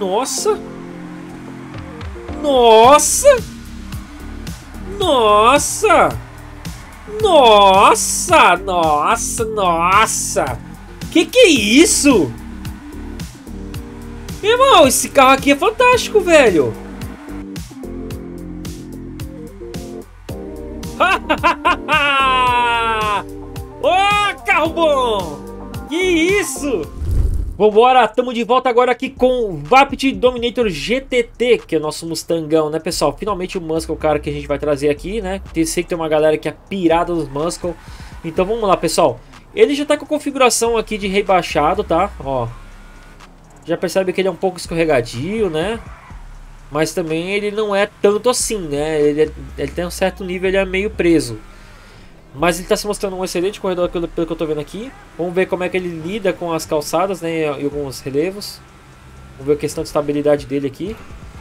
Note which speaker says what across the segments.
Speaker 1: Nossa! Nossa! Nossa! Nossa! Nossa! Nossa! Que é isso? Meu irmão, esse carro aqui é fantástico, velho! Ô, carro bom! Que isso? Vambora, tamo de volta agora aqui com o Vapid Dominator GTT, que é o nosso Mustangão, né, pessoal? Finalmente o Muscle, cara, que a gente vai trazer aqui, né? Sei que tem uma galera que é pirada dos Muscle. Então vamos lá, pessoal. Ele já tá com a configuração aqui de rebaixado, tá? Ó. Já percebe que ele é um pouco escorregadio, né? Mas também ele não é tanto assim, né? Ele tem um certo nível, ele é meio preso. Mas ele está se mostrando um excelente corredor pelo que eu estou vendo aqui. Vamos ver como é que ele lida com as calçadas, né, e alguns relevos. Vamos ver a questão de estabilidade dele aqui.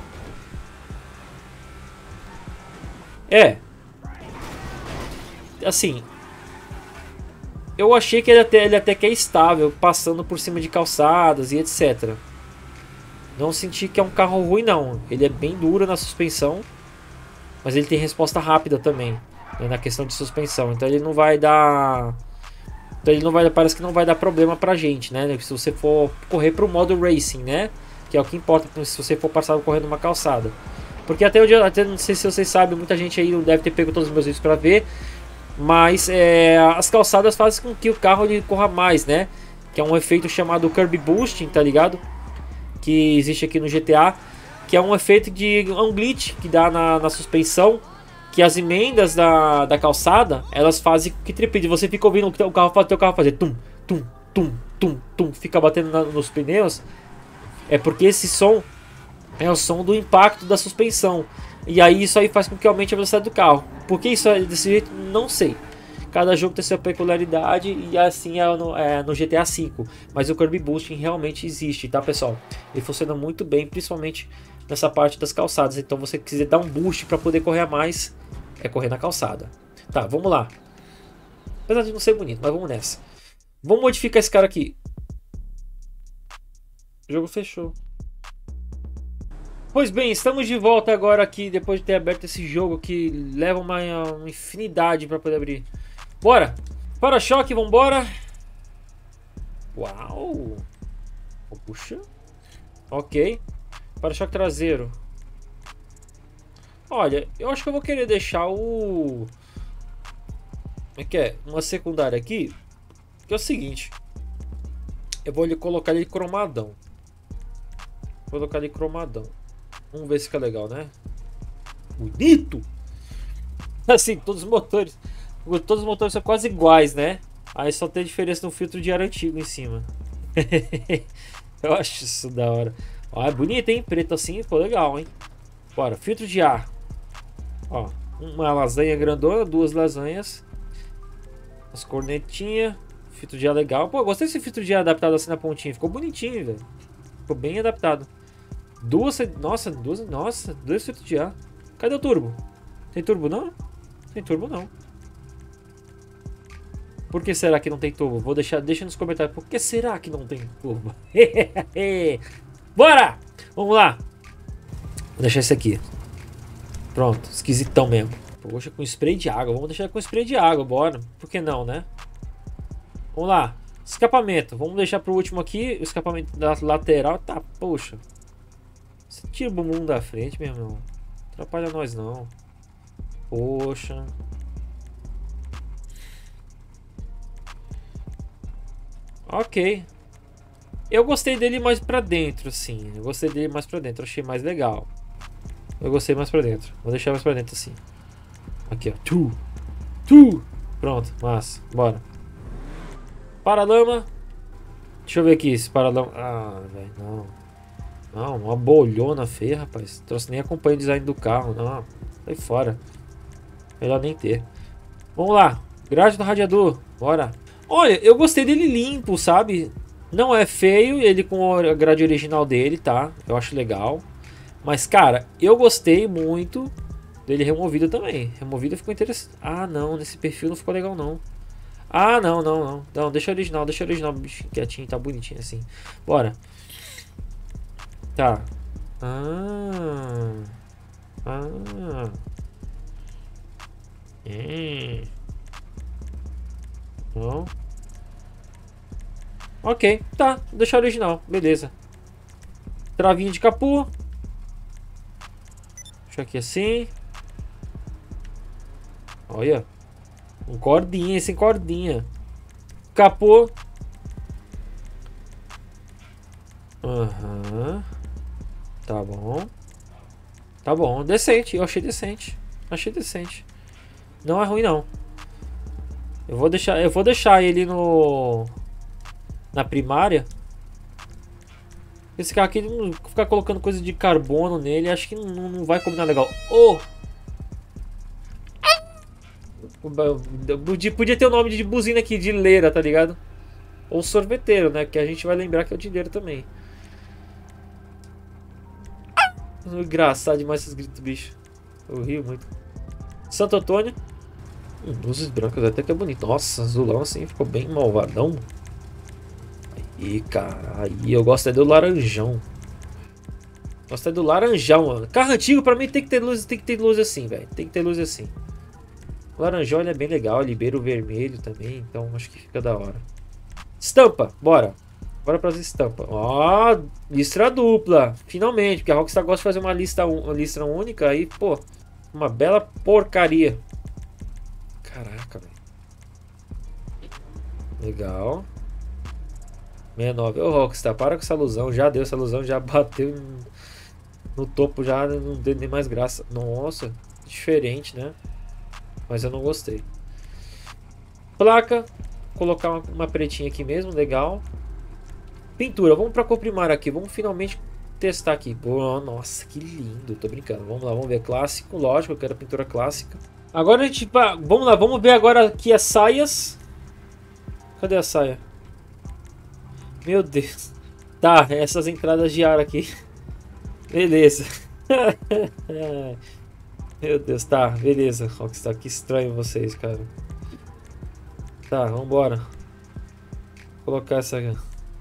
Speaker 1: Assim, eu achei que ele até que é estável, passando por cima de calçadas e etc. Não senti que é um carro ruim, não. Ele é bem duro na suspensão, mas ele tem resposta rápida também, na questão de suspensão. Então ele não vai dar... parece que não vai dar problema pra gente, né? Se você for correr pro modo Racing, né? Que é o que importa se você for passar correndo uma calçada. Porque até não sei se vocês sabem, muita gente aí não deve ter pego todos os meus vídeos pra ver. Mas as calçadas fazem com que o carro ele corra mais, né? Que é um efeito chamado Curb Boosting, tá ligado? Que existe aqui no GTA. Que é um efeito de um glitch que dá na suspensão. Que as emendas da calçada, elas fazem que tripede. Você fica ouvindo o teu carro fazer tum, tum, tum, tum, tum, fica batendo nos pneus. É porque esse som é o som do impacto da suspensão. E aí isso aí faz com que aumente a velocidade do carro. Por que isso é desse jeito? Não sei. Cada jogo tem sua peculiaridade e assim é no GTA V. Mas o Curb Boosting realmente existe, tá, pessoal? Ele funciona muito bem, principalmente nessa parte das calçadas. Então você quiser dar um boost para poder correr a mais, é correr na calçada. Tá, vamos lá. Apesar de não ser bonito, mas vamos nessa. Vamos modificar esse cara aqui. O jogo fechou. Pois bem, estamos de volta agora aqui, depois de ter aberto esse jogo que leva uma infinidade para poder abrir. Bora! Para-choque, vambora! Uau! Puxa! Ok. Para-choque traseiro. Olha, eu acho que eu vou querer deixar o... Como é que é? Uma secundária aqui. Que é o seguinte. Eu vou colocar ele cromadão. Vou colocar ele cromadão. Vamos ver se fica legal, né? Bonito! Assim, todos os motores são quase iguais, né? Aí só tem diferença no filtro de ar antigo em cima. Eu acho isso da hora. Ó, é bonito, hein? Preto assim, ficou legal, hein? Bora, filtro de ar. Ó, uma lasanha grandona, duas lasanhas. As cornetinhas. Filtro de ar legal. Pô, gostei desse filtro de ar adaptado assim na pontinha. Ficou bonitinho, velho. Ficou bem adaptado. Dois filtros de ar. Cadê o turbo? Tem turbo não? Tem turbo não. Por que será que não tem turbo? Deixa nos comentários. Por que será que não tem turbo? Bora! Vamos lá. Vou deixar esse aqui. Pronto, esquisitão mesmo. Poxa, com spray de água. Vamos deixar com spray de água, bora. Por que não, né? Vamos lá. Escapamento. Vamos deixar pro último aqui. O escapamento da lateral. Tá, poxa. Você tira o bumbum da frente, meu irmão. Não atrapalha nós, não. Poxa. Ok. Eu gostei dele mais pra dentro, sim. Eu gostei dele mais pra dentro. Achei mais legal. Eu gostei mais pra dentro. Vou deixar mais pra dentro, assim. Aqui, ó. Pronto, massa. Bora. Paralama. Deixa eu ver aqui esse paralama. Ah, velho, não. Não, uma bolhona feia, rapaz. Trouxe nem acompanha o design do carro. Não, sai fora. Melhor nem ter. Vamos lá. Grade do radiador. Bora. Olha, eu gostei dele limpo, sabe? Não é feio ele com a grade original dele, tá? Eu acho legal. Mas, cara, eu gostei muito dele removido também. Removido ficou interessante. Ah, não. Nesse perfil não ficou legal, não. Ah, não. Não, deixa original. Deixa original. Bichinho quietinho, tá bonitinho assim. Bora. Tá. Ah. Ah. Não. Ok, tá. Vou deixar original. Beleza. Travinha de capô. Deixa aqui assim. Olha. Um cordinha, sem cordinha. Capô. Aham. Tá bom. Tá bom. Decente. Eu achei decente. Achei decente. Não é ruim, não. Eu vou deixar ele no... na primária. Esse carro aqui, ficar colocando coisa de carbono nele, acho que não vai combinar legal. Oh! Podia ter o nome de buzina aqui, de leira, tá ligado? Ou sorveteiro, né? Que a gente vai lembrar que é o dinheiro também. Engraçado demais esses gritos, bicho. Eu rio muito. Santo Antônio. Luzes brancas até que é bonito. Nossa, azulão assim, ficou bem malvadão. Aí, cara. Aí eu gosto é do laranjão. Gosto é do laranjão, mano. Carro antigo pra mim tem que ter luz assim, velho. Tem que ter luz assim. O laranjão ele é bem legal. Libera o vermelho também. Então acho que fica da hora. Estampa, bora. Bora pras estampas. Ó, listra dupla. Finalmente, porque a Rockstar gosta de fazer uma listra única. Aí, pô, uma bela porcaria. Caraca, velho. Legal. 69. Ô, Rockstar, para com essa ilusão. Já deu essa ilusão, já bateu no topo, já não deu nem mais graça. Nossa, diferente, né? Mas eu não gostei. Placa. Colocar uma pretinha aqui mesmo, legal. Pintura, vamos pra cor primária aqui. Vamos finalmente testar aqui. Pô, nossa, que lindo. Tô brincando. Vamos lá, vamos ver clássico. Lógico, eu quero pintura clássica. Agora a gente... Vamos lá, vamos ver agora aqui as saias. Cadê a saia? Meu Deus. Tá, essas entradas de ar aqui. Beleza. Meu Deus, tá, beleza. Rockstar, que estranho vocês, cara. Tá, vambora. Vou colocar essa aqui.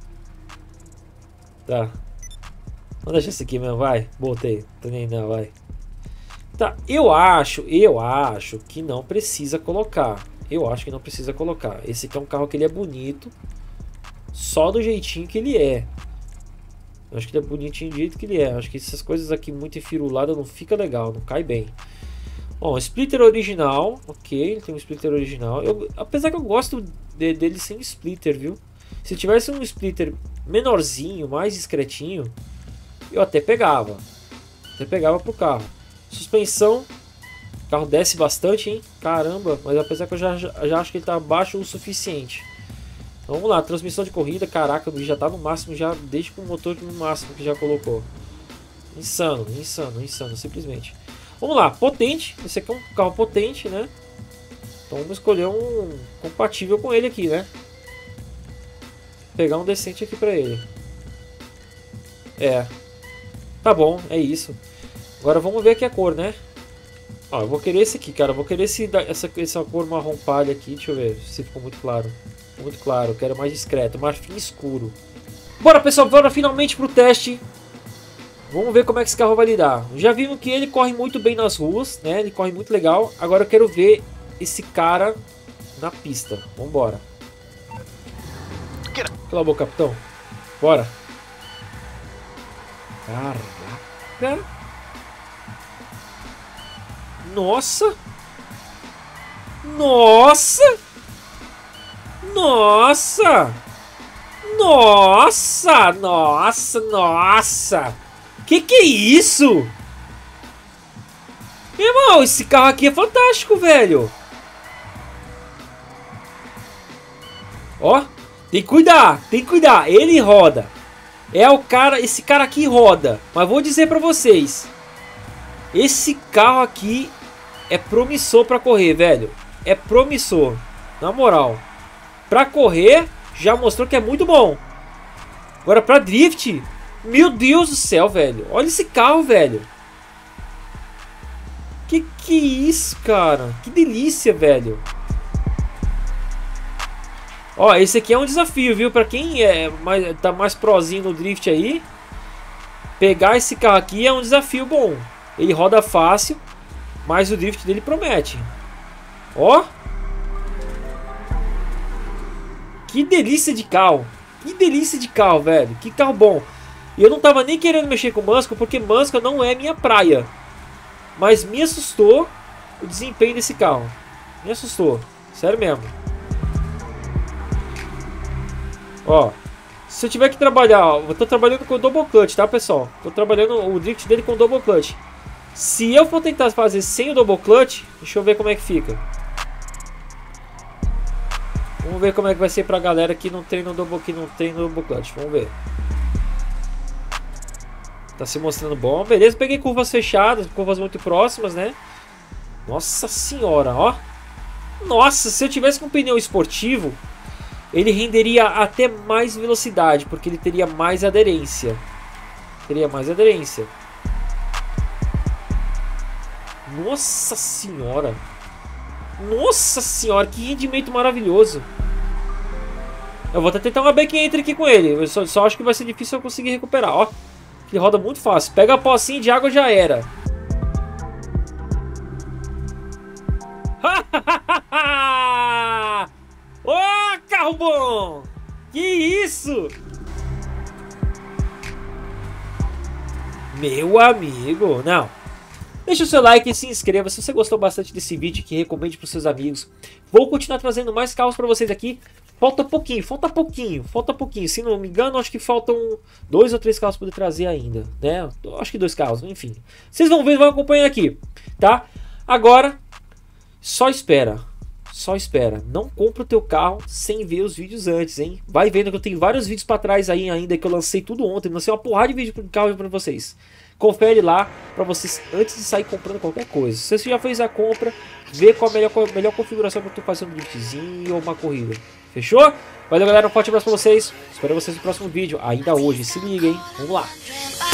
Speaker 1: Tá. Vamos deixar isso aqui mesmo, vai. Botei. Tô nem não, vai. Tá, eu acho que não precisa colocar. Eu acho que não precisa colocar. Esse aqui é um carro que ele é bonito. Só do jeitinho que ele é. Eu acho que ele é bonitinho do jeito que ele é. Eu acho que essas coisas aqui muito enfiruladas não fica legal, não cai bem. Bom, splitter original. Ok, ele tem um splitter original. Apesar que eu gosto dele sem splitter, viu? Se tivesse um splitter menorzinho, mais discretinho, eu até pegava. Até pegava pro carro. Suspensão. O carro desce bastante, hein? Caramba, mas apesar que eu já acho que ele tá baixo o suficiente. Então, vamos lá, transmissão de corrida. Caraca, o bicho já tá no máximo, já desde com o motor no máximo que já colocou. Insano, insano, insano, simplesmente. Vamos lá, potente. Esse aqui é um carro potente, né? Então vamos escolher um compatível com ele aqui, né? Pegar um decente aqui pra ele. É. Tá bom, é isso. Agora vamos ver aqui a cor, né? Ó, eu vou querer esse aqui, cara. Eu vou querer essa cor marrom palha aqui. Deixa eu ver se ficou muito claro. Ficou muito claro, eu quero mais discreto, marfim escuro. Bora, pessoal, bora finalmente pro teste. Vamos ver como é que esse carro vai lidar. Já vimos que ele corre muito bem nas ruas, né? Ele corre muito legal. Agora eu quero ver esse cara na pista. Vambora. Cala a boca, capitão. Bora. Caraca. Nossa. Nossa. Nossa. Nossa. Nossa. Nossa. Que é isso? Meu irmão, esse carro aqui é fantástico, velho. Ó, tem que cuidar, tem que cuidar. Ele roda. É o cara, esse cara aqui roda. Mas vou dizer pra vocês, esse carro aqui é promissor pra correr, velho. É promissor, na moral. Pra correr, já mostrou que é muito bom. Agora pra drift, meu Deus do céu, velho. Olha esse carro, velho. Que é isso, cara? Que delícia, velho. Ó, esse aqui é um desafio, viu? Pra quem tá mais prozinho no drift aí. Pegar esse carro aqui é um desafio bom. Ele roda fácil, mas o drift dele promete. Ó! Que delícia de carro! Que delícia de carro, velho! Que carro bom! E eu não tava nem querendo mexer com Muscle, porque Muscle não é minha praia. Mas me assustou o desempenho desse carro. Me assustou. Sério mesmo. Ó. Se eu tiver que trabalhar, ó, eu tô trabalhando com double clutch, tá, pessoal? Tô trabalhando o drift dele com double clutch. Se eu for tentar fazer sem o double clutch, deixa eu ver como é que fica. Vamos ver como é que vai ser pra galera que não treina o double clutch. Vamos ver. Tá se mostrando bom. Beleza, peguei curvas fechadas, curvas muito próximas, né? Nossa senhora, ó. Nossa, se eu tivesse com um pneu esportivo, ele renderia até mais velocidade, porque ele teria mais aderência. Teria mais aderência. Nossa senhora. Nossa senhora, que rendimento maravilhoso. Eu vou até tentar uma back entry aqui com ele. Eu só acho que vai ser difícil eu conseguir recuperar, ó. Ele roda muito fácil. Pega a pocinha de água, já era. Ô, carro bom! Que isso? Meu amigo, não. Deixa o seu like e se inscreva se você gostou bastante desse vídeo, que recomende para os seus amigos. Vou continuar trazendo mais carros para vocês aqui. Falta pouquinho. Se não me engano, acho que faltam 2 ou 3 carros para poder trazer ainda, né? Acho que 2 carros, enfim. Vocês vão ver, vão acompanhar aqui, tá? Agora, só espera. Só espera. Não compra o teu carro sem ver os vídeos antes, hein? Vai vendo que eu tenho vários vídeos para trás aí ainda, que eu lancei tudo ontem. Lancei uma porrada de vídeo de carro para vocês. Confere lá para vocês antes de sair comprando qualquer coisa. Se você já fez a compra, vê qual a melhor configuração para tu fazer um driftzinho ou uma corrida. Fechou? Valeu, galera. Um forte abraço para vocês. Espero vocês no próximo vídeo. Ainda hoje. Se liga, hein? Vamos lá.